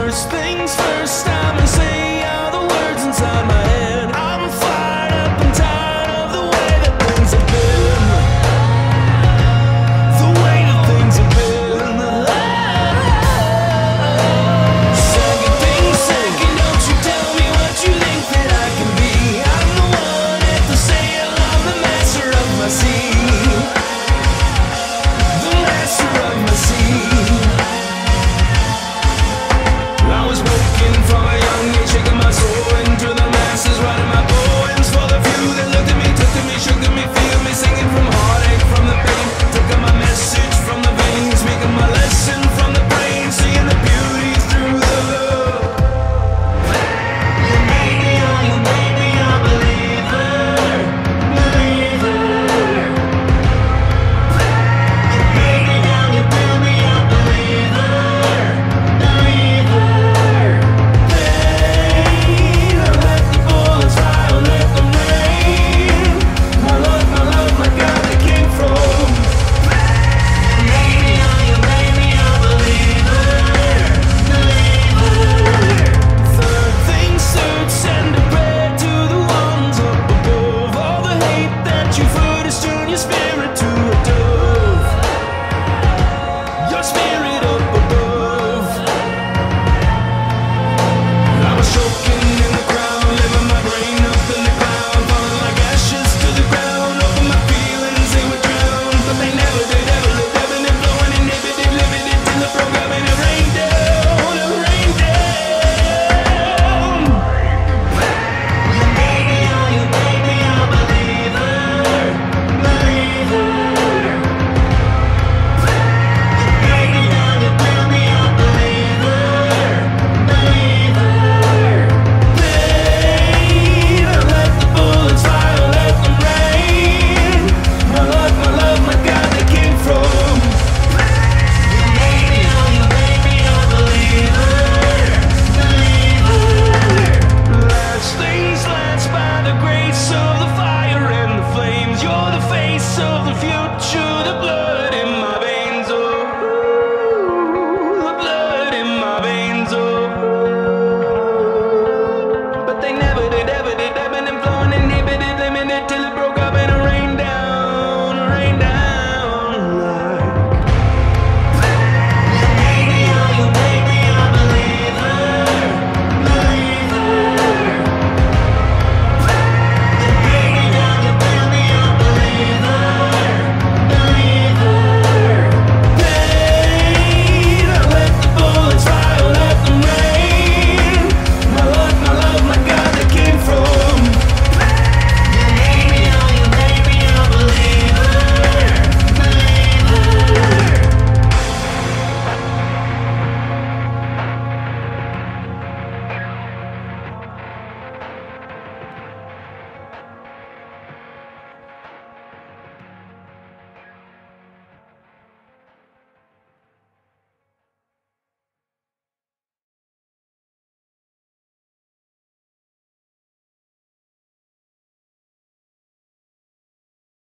First things first, I'ma say all the words inside my head. I'm fired up and tired of the way that things have been. The way that things have been. Second thing second, don't you tell me what you think that I can be. I'm the one at the sail, I'm the master of my sea. The master of my sea. I was broken from a young age, shaking my soul into the masses, writing my poems for the few that looked at me, took to me, shook at me, feel me, singing from heartache, from the pain, taking my message from the veins, making my lesson from the brain, seeing the beauty through the love. You made me a believer, believer. You made me down, you built me a believer, believer. Of the future, the blood